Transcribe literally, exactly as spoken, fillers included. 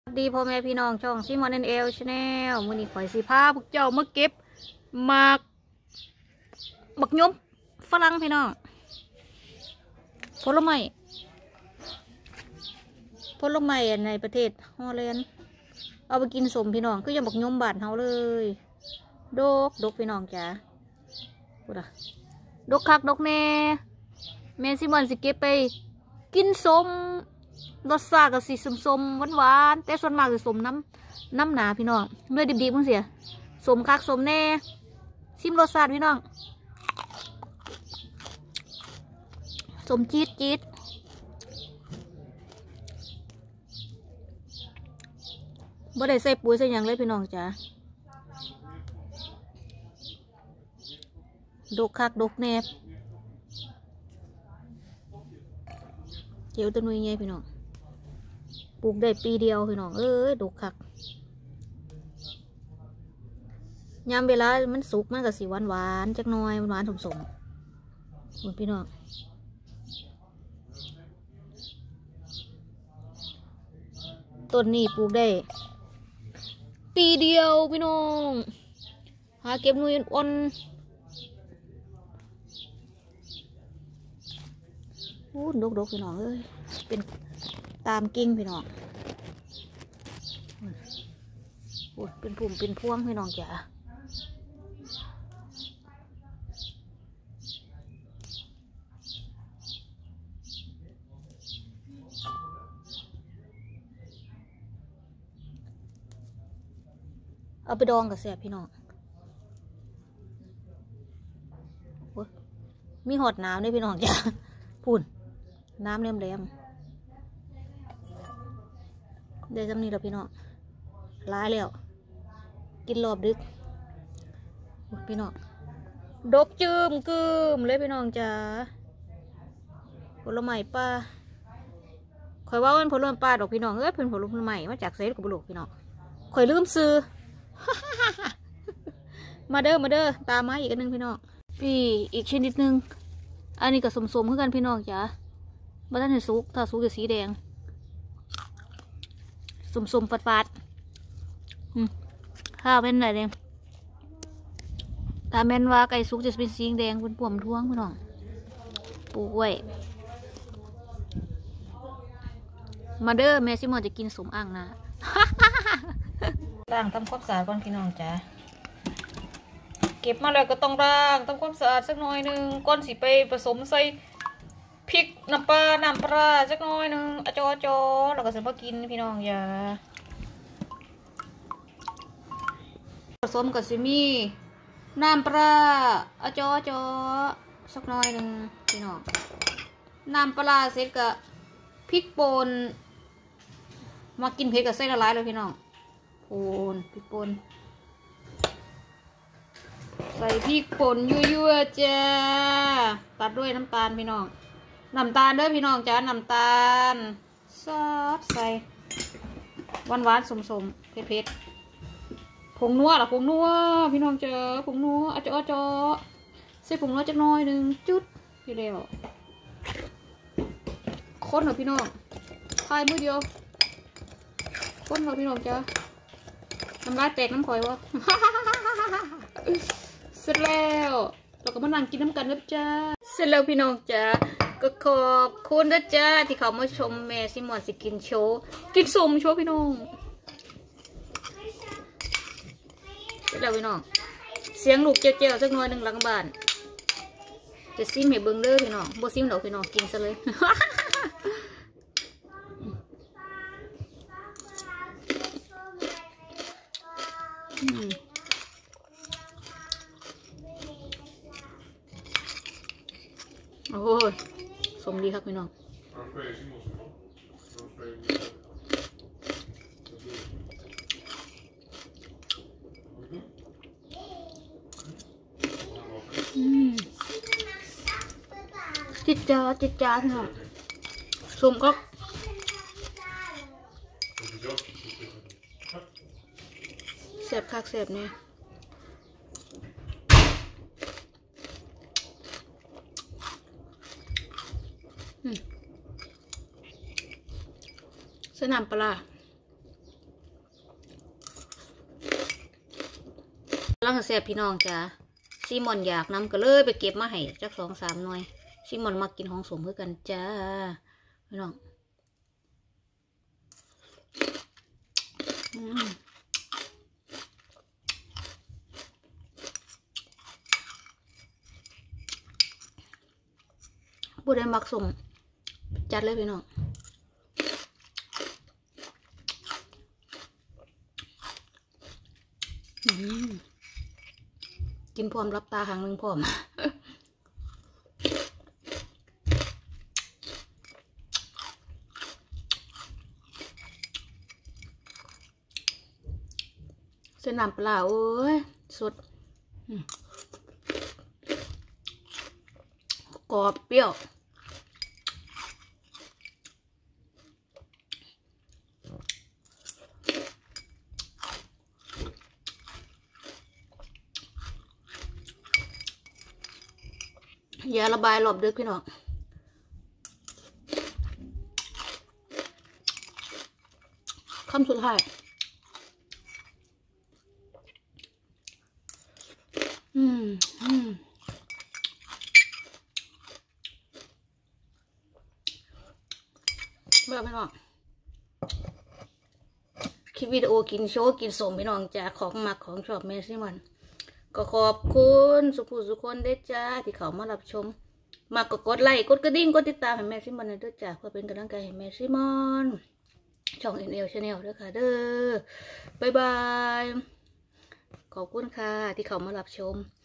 สวัสดีพ่อแม่พี่น้องช่องซิมอนแอนเอลชาแนลมื้อนี้ข่อยสิพาพวกเจ้ามาเก็บหมากบักยมฝรั่งพี่น้องผลไม้ผลไม้ในประเทศฮอลแลนด์เอาไปกินสมพี่น้องคือยังบักยมบาดเฮาเลยดกดกพี่น้องจ้าพูดอะดกคักดกแน่แม่ซิมอนสิเก็บไปกินสมรสชาติก็สีสมๆหวานๆแต่ส่วนมากจะสมน้ำน้ำหนาพี่น้องเนื้อดิบๆมั้งเสียสมคักสมแน่ชิมรสชาติพี่น้องสมจี๊ดจี๊ดบ่ได้ใส่ปุ๋ยใส่หยังเลยพี่น้องจ้ะดกคักดกแนบเจียวต้นไม้ใหญ่พี่น้องปลูกได้ปีเดียวพี่น้องเอ้ยดกคักยามเวลามันสุกมันก็สีหวานหวานจักหน่อยหวานสมสมเหมือนพี่น้องต้นนี้ปลูกได้ปีเดียวพี่น้องหาเก็บหน่วยอ่อนโอ้ดกดกพี่น้องเอ้ยเป็นตามกิ่งพี่น้องโอ้เป็นปุ่มเป็นพวงพี่น้องจ๋าเอาไปดองกับแซ่บพี่น้องโอ้มีหอดน้ำด้วยพี่น้องจ๋าปุ่นน้ำเลี่ยมแหลมได้จำนี้แล้วพี่น้องร้ายแล้วกินรอบดึกพี่น้องดกจืมกึมเลยพี่น้องจ้าผลไม้ป่าข่อยว่ามันผลไม้ป่าดอกพี่น้องเอ้ยเป็นผลไม้มาจากเซฟกับบุรุษพี่น้องข่อยลืมซื้อ มาเด้อมาเด้อตามมาอีกอันนึงพี่น้องพี่อีกชนิดนึงอันนี้กับสมๆคือกันพี่น้องจ้าบ้านเห็นซุกถ้าซุกจะสีแดงสมสมฝาดฝาดข้าวเป็นอะไรเนี่ยถ้าแม่นว่าไก่สุกจะเป็นสีแดงเป็นปุ่มท้วงพี่น้องปลูกไว้มาเด้อแม่ซิมอนจะกินสมอ่างนะล้างทำความสะอาดก่อนพี่น้องจ้าเก็บมาแล้วก็ต้องล้างทำความสะอาดสักหน่อยหนึ่งก้อนสีไปผสมใส่พริกน้ำปลาน้ำปลาสักหน่อยหนึ่งอจอจอแล้วก็เสร็จพอกินพี่น้องอย่าผสมกับซิมี่น้ำปลาอจอจอสักหน่อยหนึ่งพี่น้องน้ำปลาเสร็จกับพริกป่นมากินเผ็ดกับเส้นละลายเลยพี่น้องป่นพริกป่นใส่พริกป่นยั่วๆจ้าตัดด้วยน้ำตาลพี่น้องน้ำตาลเด้อพี่น้องจ้าน้ำตาลซอสใส่หวานหวานสมสมเผ็ดเผ็ดผงนัวหรอผงนัวพี่น้องเจอผงนัวอาจจะอาจจะใส่ผงนัวจักหน่อยหนึ่งจุดพี่เดียวคนเหรอพี่น้องพายมือเดียวคนเหรอพี่น้องจ้าน้ำลายแตกน้ำข่อยวะ เสร็จแล้วเราก็มานั่งกินน้ำกันนะจ้าเสร็จแล้วพี่น้องจ้าก็ขอบคุณนะจ้าที่เขามาชมแม่ซิมอนสิกินโชว์กินสมโชว์พี่น้องเสร็จแล้วพี่น้องเสียงลูกเจียวๆสักหน่อยหนึ่งหลังบ้านจะซิมให้เบิ้งเด้อพี่น้องบ่ซิมดอกพี่น้องกินซะเลยโอ้ยสมดีครับพี่น้องจิตจ้าจิตจ้าพี่น้องสมก็แสบคักแสบเนี่ยใส่น้ำปลาลังแซ่บพี่น้องจ้าซีมอนอยากนำก็เลยไปเก็บมาให้จักสองสามหน่วยซีมอนมากินของสมเพื่อกันจ้าพี่น้องผู้ใดมักสมจัดเลยพี่น้องกินพร้อมรับตาครั้งหนึ่งพร้อมเส้นน้ำปลาโอ้ยสดกรอบเปรี้ยวอย่าระบายหลบด้วยพี่น้องคำสุดท้ายอืมอืมเมื่อพี่น้องคลิปวิดีโอกินโชว์กินสมพี่น้องจากของมักของชอบแม่ซิมันก็ขอบคุณสุภูสุคนได้จ้าที่เขามารับชมมากก็กดไลค์กดกระดิ่งกดติดตามให้แม่ซิมันด้วยจ้าเพื่อเป็นกำลังใจให้แม่ซิมอนช่อง เอ็น แอล Channel ด้วยค่ะเด้อบ๊ายบายขอบคุณค่ะที่เขามารับชม